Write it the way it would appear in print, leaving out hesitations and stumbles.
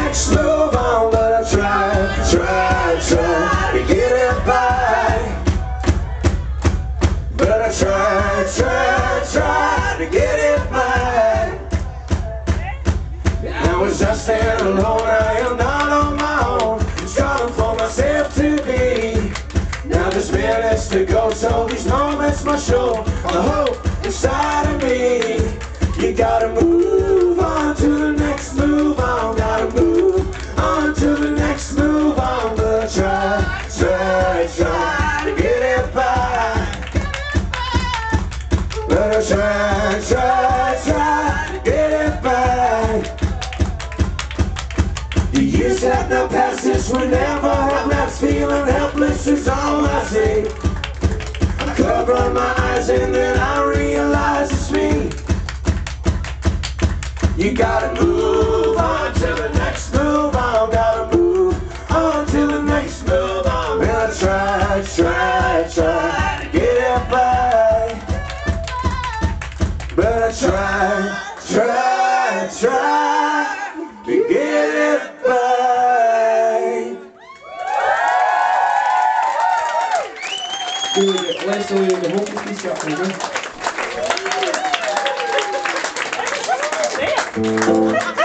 next move on, but I try to get it by. But I try to get it by. Now as I stand alone, I am not on my own, struggling for myself to be. Now there's minutes to go, so these moments must show the hope inside of me. You gotta move on to the next move on, gotta move on to the next move on. But I try to get it by. But I try to get it by. The years have no passage, we never have maps. Feeling helpless is all I see. I cover my eyes and then I realize it's me. You gotta move on to the next move on, gotta move on to the next move on. And I try to get it by. But I try to get it by. Skal vi læse det hovedvis sammen?